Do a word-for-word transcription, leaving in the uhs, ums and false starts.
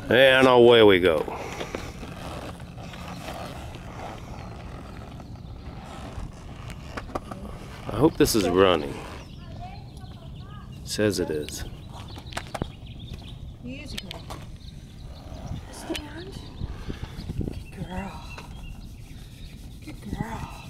And away we go. I hope this is running. It says it is. Easy girl. Stand. Good girl. Good girl.